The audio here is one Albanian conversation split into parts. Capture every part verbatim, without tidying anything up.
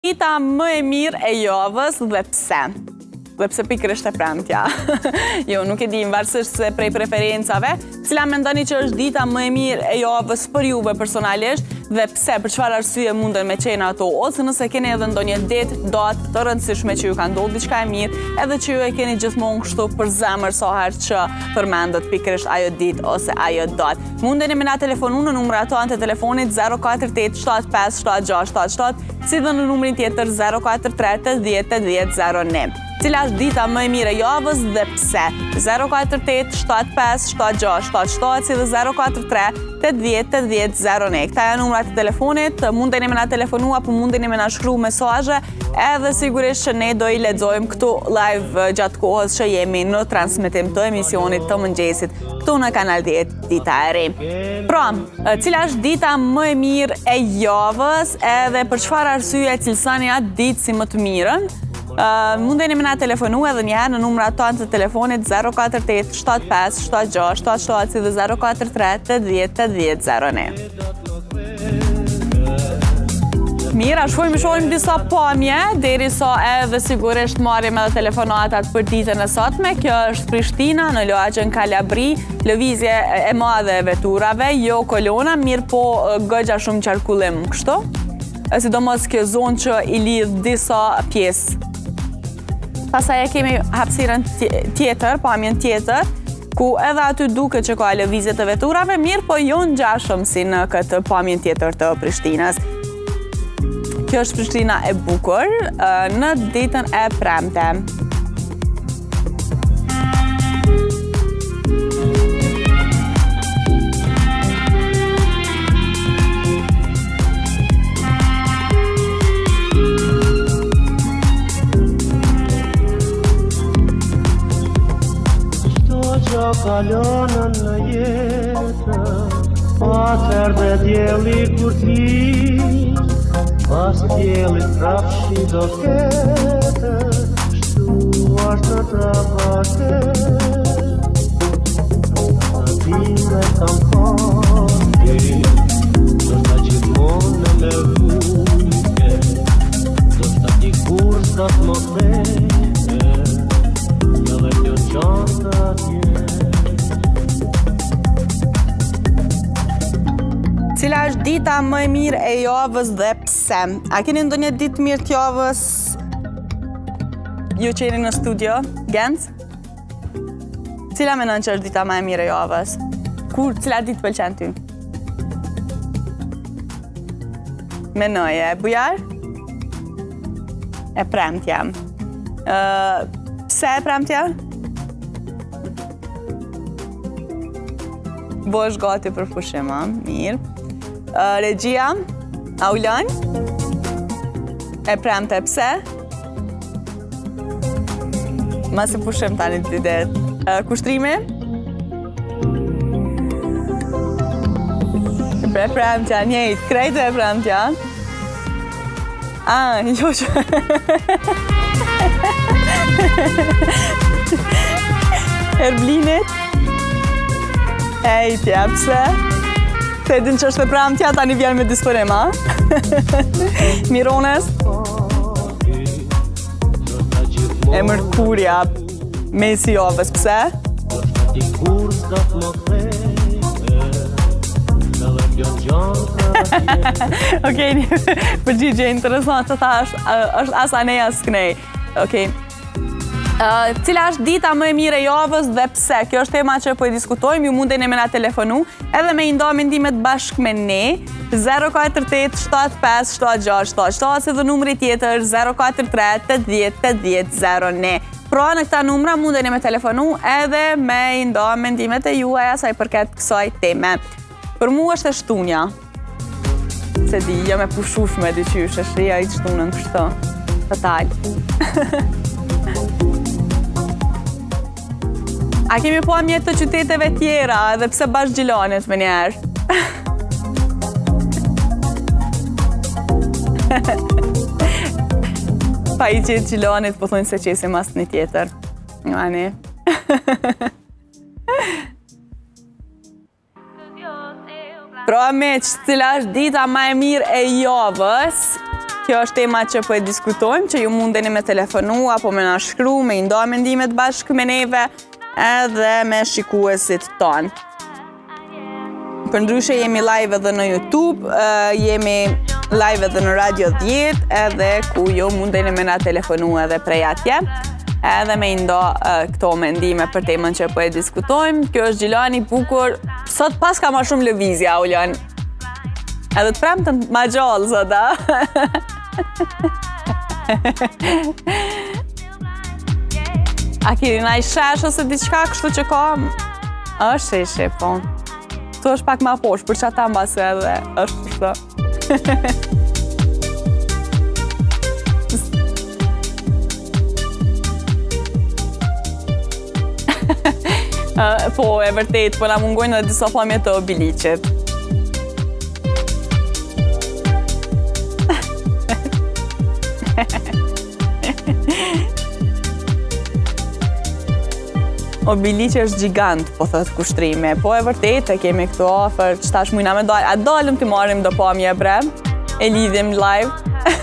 Dita më e mirë e javës dhe pse? Dhe pse pikërisht e premtja? Jo, nuk e di, varësisht se prej preferencave, cila mendoni që është dita më e mirë e javës për juve personalisht dhe pse, për çfarë arsye munden me qenë ato, ose nëse keni edhe ndonjë ditë, datë të rëndësishme që ju ka ndodhur diçka e mirë, edhe që ju e keni gjithmonë kështu për zemër sa herë që përmendet pikërisht ajo ditë ose ajo datë. Mundeni me na telefonu në numrat tonë të telefonit zero katër tetë shtat pesë shtat gjashtë shtat shtat, si dhe në numrin tjetër zero katër tre tetëdhjetë tetëdhjetë zero një. Cila është dita më e mirë e javës dhe pse? zero katër tetë shtat pesë shtat gjashtë shtat shtat, si dhe zero katër tre tetëdhjetë tetëdhjetë zero një. Këta janë numrat e telefonit, mundeni me na telefonu apo mundeni me na shkruaj mesazhe, edhe sigurisht që ne do i lexojmë këtu live gjatë kohës që jemi në transmetim të emisionit të mëngjesit këtu në Kanal dhjetë Dita e Re. Pra, cila është dita më e mirë e javës edhe për çfarë arsye cilësoni atë ditë si më të mirën? Uh, mundeni me na telefonu edhe njëherë në numrat tonë të telefonit zero katër tetë shtat pesë shtat gjashtë shtat shtat, si dhe zero katër tre tetëdhjetë tetëdhjetë zero një. Mira, shkojmë shojmë disa pamje, deri sa edhe sigurisht marrim edhe telefonatat për ditën e sotme. Kjo është Prishtina, në lagjen Kalabri, lëvizje e madhe e veturave, jo kolona, mirë po goxha shumë qarkullim, kështu? Sidomos kjo zonë që i lidh disa pjesë. Pastaj e kemi hapësirën tjetër, pamjen tjetër, ku edhe aty duket që ka lëvizje të veturave, mirë po jo ngjashëm si në këtë pamjen tjetër të Prishtinës. Kjo është Prishtina e bukur në ditën e premte. Kalonën në jetë, atër dhe djeli kur ti, pas djelit prapshi do ketë, shtuar të trabake. Në time kam pati, do shta gjithmonë me vuke, do shta dikur s'da t'mo theke, në dhe kjo qanë t'atje. Cila është dita më e mirë e javës dhe pse? A keni ndonjë ditë mirë të javës? Ju që jeni në studio, Gens? Cila mendon që është dita më e mirë e javës? Kur, cila ditë pëlqen ty? Menoje, Bujar? E premtja. Uh, pse e premtja? Bo është gati për pushim, a? Mirë. Uh, regjia, a u lën? E premte pse? Masi pushim tani të ditet. Uh, kushtrimi? Pre premtja, njejt, krejtë e premtja. Ah, jo që... Erblinit? Ejtja, pse? Se din që është e premtja, tani vjen me disponim, a? Mirones? E Mërkurja, mesi javës, pse? Okej, një përgjigje interesant të thash, është asa ne as kënej. Okej. Uh, cila është dita më e mirë e javës dhe pse? Kjo është tema që po i diskutojmë, ju mundeni me na telefonu, edhe me i nda mendimet bashkë me ne, zero katër tetë shtat pesë shtat gjashtë shtat shtat, si dhe numri tjetër zero katër tre tetëdhjetë tetëdhjetë zero një. Pra në këta numra mundeni me telefonu edhe me i nda mendimet e juaja sa i përket kësaj teme. Për mu është e shtunja. Se di, jam e pushush me dyqysh, e shria i shtunën kështë. Total. A kemi po mjetë të qyteteve tjera, edhe pse bashkë Gjilanit me njerë? Pa i qetë Gjilanit, po thonë se qesim as një tjetër. Ani. Pra me që cila është dita ma e mirë e javës, Kjo është tema që po e diskutojmë, që ju mundeni me telefonu, apo me na shkru, me i nda mendimet bashkë me neve, edhe me shikuesit tonë. Për ndryshe jemi live edhe në YouTube, uh, jemi live edhe në Radio dhjetë, edhe ku ju mundeni me na telefonu edhe prej atje, edhe me i nda uh, këto mendime për temën që po e diskutojmë. Kjo është Gjilani bukur. Sot pas ka ma shumë lëvizja, Uljan. Edhe të premtën ma gjallë, sot, a? A kiri na i shesh ose diçka kështu që ka? është sheshe, po. Tu është pak ma posh, për që ata mbase edhe është kështu. Uh, po, e vërtet, po na mungojnë edhe disa pamje të Obiliqit. Obiliqi është gjigant, po thët kushtrime. Po e vërtet, e kemi këtu ofër, që tash mujna me dalë. A dalëm të marim do pamje bre, e lidhim live.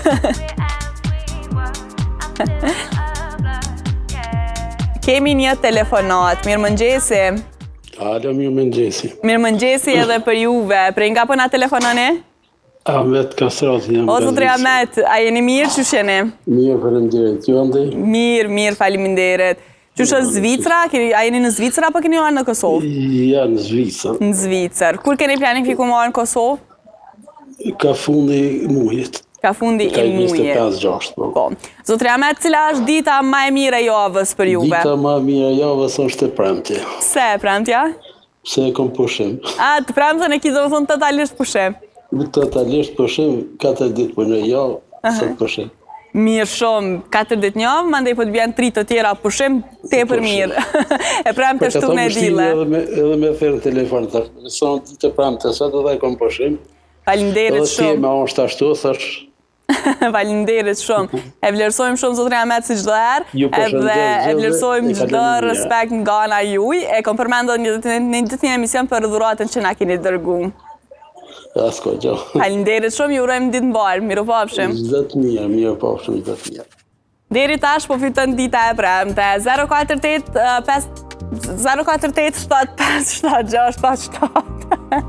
Kemi një telefonat, mirë mëngjesi. Alo, mirë mëngjesi. Mirë mëngjesi edhe për juve. Prej nga për nga telefonane? Ahmet Kastrati jam. O, zotri Ahmet, a jeni mirë, që sheni? Mirë, faleminderit. Ju andi? Mirë, mirë, faleminderit. Që është Zvicra? A jeni në Zvicra, apo keni marrë në Kosovë? Ja, në Zvicër. Në Zvicër. Kur keni planifiku marrë në Kosovë? Ka fundi mujit. Ka fundi i mujit. njëzet e pesë gjashtë, po. Po. Zotri Ahmet, cila është dita ma e mire javës për juve? Dita ma e mire javës është e premtja. Pse e premtja? Pse e kom pushim. A, të premtën e ki do më thonë totalisht pushim? Totalisht pushim, katër ditë për në javë, sot pushim. Mirë shumë, katër ditë njavë, mandej po të bjanë tri të tjera pushim, te për mirë. E premte shtu me dile. Edhe me ferë telefon, të son ditë premte, sot edhe e kom pushim. Falinderit shumë. Edhe si e me është ashtu, thash. Falinderit shumë. E vlerësojmë shumë zotri Ahmet si çdo herë, edhe e vlerësojmë çdo respekt nga ana juaj. E kom përmendur një ditë një emision për dhuratën që na keni dërguar. Asko gjo. Falinderit shumë, ju urojmë ditë mbarë, miru pafshim. Çdo të mirë, miru pafshim, çdo të mirë. Deri tash po fiton dita e premte. zero katër tetë pesë zero katër tetë shtatë pesë shtatë gjashtë pesë shtatë.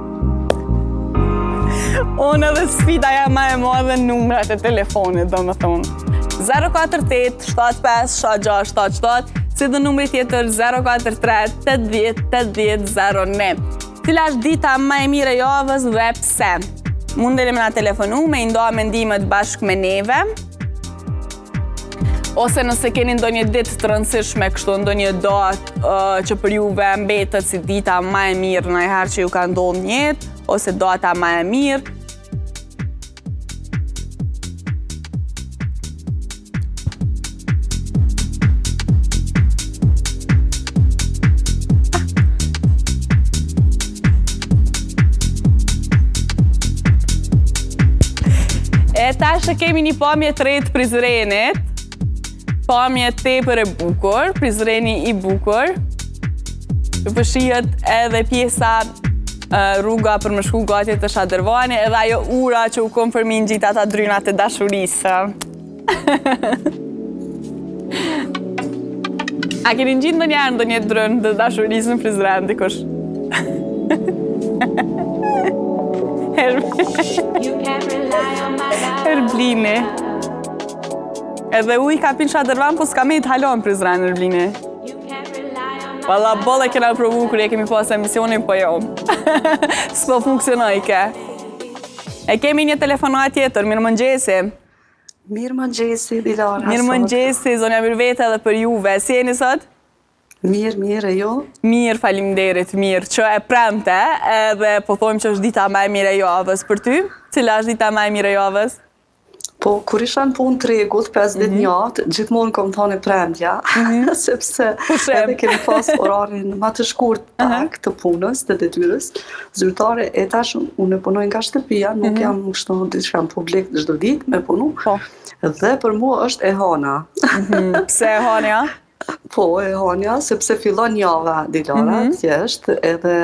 Unë edhe sfida ja ma e madhe numrat e telefonit, do më thonë. zero katër tetë shtatë pesë shtatë gjashtë shtatë shtatë, si dhe numri tjetër zero katër tre tetë dhjetë tetë dhjetë zero një. Cila është dita ma e mire javës dhe pse? Mundeni me na telefonu, me i nda mendimet bashkë me neve. Ose nëse keni ndonjë ditë të rëndësishme, kështu ndonjë datë uh, që për juve mbetët si dita ma e mirë në herë që ju ka ndodhur në jetë, ose data ma e mirë. E tash kemi një pamje të retë Prizrenit. Pamje tepër e bukur, Prizreni i bukur. Që përshijet edhe pjesa rruga për më shku gati të Shadërvani, edhe ajo ura që u kom përmin gjitha ata drynat e dashurisë. A keni gjitë në njerë në një drynë të dashurisë në Prizren, dikush? Erblini. Edhe uj ka pinë Shadërvan, po s'ka me i të halon Prizren, Erblini. Valla, bolle kena provu kërë e kemi pas emisionin, po jo. S'po funksionoj ke. E kemi një telefonat tjetër, mirë mëngjesi. Mirë mëngjesi, Dilara. Mirë mëngjesi, zonja mirë vete edhe për juve. Si jeni sot? Mirë, mirë, e jo? Mirë, falimderit, mirë. Që e premte, edhe po thojmë që është dita ma e mire javës për ty. Cila është dita ma e mire javës? Po, kur isha në punë tregut, pesë ditë njatë, gjithmonë kom thone premtja, sepse edhe kemi pas orarin ma të shkurt pak të punës, të detyrës. Zyrtare, e tash unë e punoj nga shtëpia, nuk jam kështu diçka në publik çdo ditë me punu, dhe për mua është e hana. Pse e hana? Po, e hana, sepse fillon java, Dilara, thjesht, edhe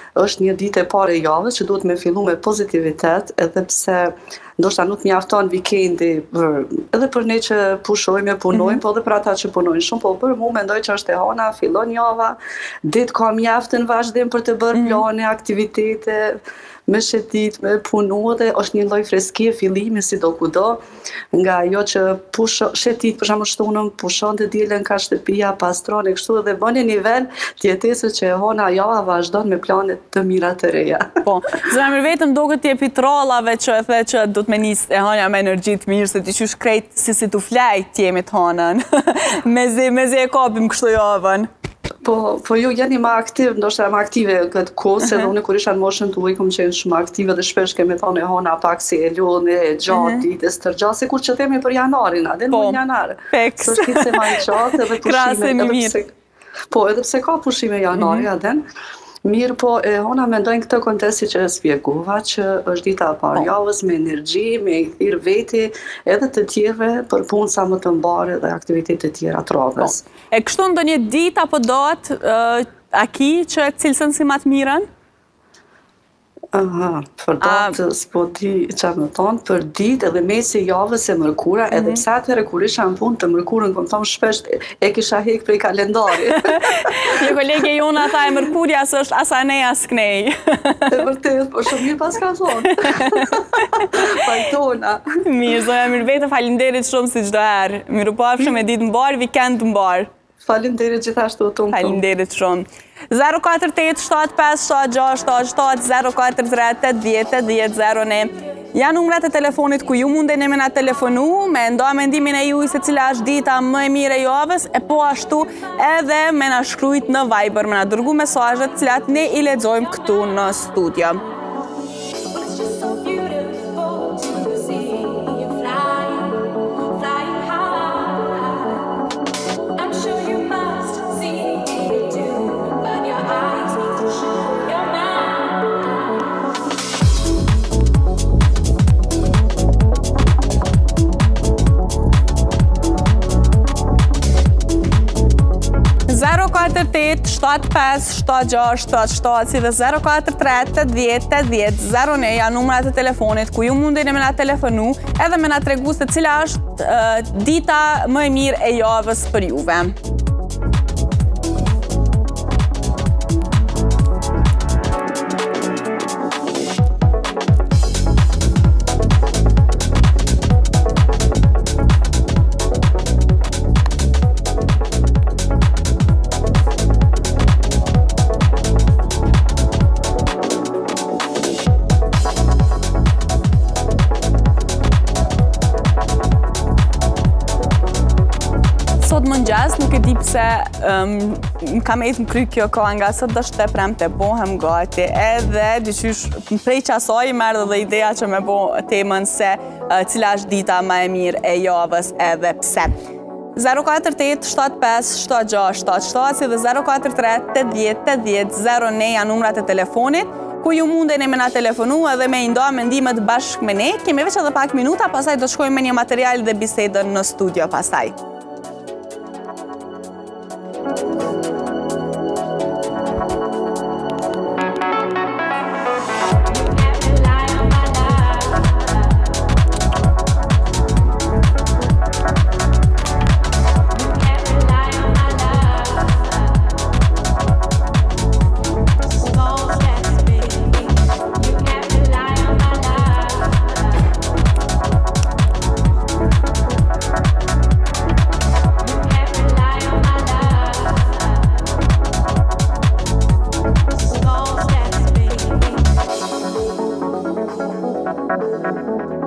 është një ditë e parë e javës që duhet me fillu me pozitivitet, edhe pse ndoshta nuk mjafton vikendi për, edhe për ne që pushojmë, punojmë, mm-hmm. po edhe për ata që punojnë shumë, po për mu mendoj që është e hona, fillon java, ditë ka mjaftë në vazhdim për të bërë mm-hmm. plane, aktivitete, me shetit, me punu, dhe është një lloj freskie fillimi si do kudo, nga ajo që pusho, shetit për shembull shtunën, pushon të dielën ka shtëpia, pastron e kështu dhe bën një nivel tjetesë që e hona java vazhdon me plane të mira të reja. Po, zemër vetëm duket ti epitrollave që e the që do të me nis e honja me energji të mirë, se ti qysh krejt si si tu flajt ti jemi të honën. mezi, mezi e kapim kështu javën. Po, po ju jeni ma aktiv, ndoshta ma aktive këtë kohë, se unë kur isha në moshën tuaj kam qenë shumë aktive dhe shpesh kemi thonë e hona pak si e lune, e gjatë, ditës tërgjatë, se kur që themi për janarin, a dhe në janar. Peks. Së është se ma i gjatë edhe pushime. Krasë mirë. Po, edhe pse ka pushime janari, a den. Mirë po, e hona mendojnë këtë kontesti që e spjeguva, që është dita parë javës me energji, me i thirë veti, edhe të tjerve për punë sa më të mbare dhe aktivitetet të tjera të radhës. E kështu ndo një dit apo dot, uh, a ki që e cilësën si matë mirën? Aha, për datë s'po di që më tonë, për ditë edhe mesi javës e mërkura, mm-hmm. edhe pse atëherë kur isha në punë të mërkurën, kom thonë shpesh e kisha hek prej kalendarit. Një kolege jona tha e mërkurja së është asa nej as knej. E vërtet, po shumë mirë pas ka thonë. Pajtona. Mirë, zoja mirë vete, falinderit shumë si çdo herë. Mirë pafshëm e ditë mbar, vikend mbar. Falinderit gjithashtu të më. Falinderit shumë. zero katër tetë shtatë pesë shtatë gjashtë shtatë shtatë zero katër tre tetë dhjetë dhjetë zero ne. Janë numrat e telefonit ku ju mundeni me na telefonu, me nda mendimin e juaj se cila është dita më e mirë e javës, e po ashtu edhe me na shkruajt në Viber, me na dërgu mesazhet të cilat ne i lexojmë këtu në studio. zero katër tetë shtatë pesë shtatë gjashtë shtatë shtatë si dhe zero katër tre tetë dhjetë tetë dhjetë zero ne janë numrat e telefonit ku ju mundeni me na telefonu edhe me na tregu se cila është uh, dita më e mirë e javës për juve. Sot mëngjes, nuk e di pse um, kam ejtë më kry kjo kohë nga sot dështë të premte bohem gati edhe dyqysh prej qasoj më erdhe dhe ideja që me bo temën se uh, cila është dita më e mirë e javës edhe pse. zero katër tetë shtatë pesë shtatë gjashtë shtatë shtatë si dhe zero katër tre tetë dhjetë tetë dhjetë zero ne janë numrat e telefonit ku ju mundeni me na telefonu edhe me i nda mendimet bashkë me ne. Kemi veç edhe pak minuta, pasaj do shkojmë me një material dhe bisedën në studio pasaj. Thank you.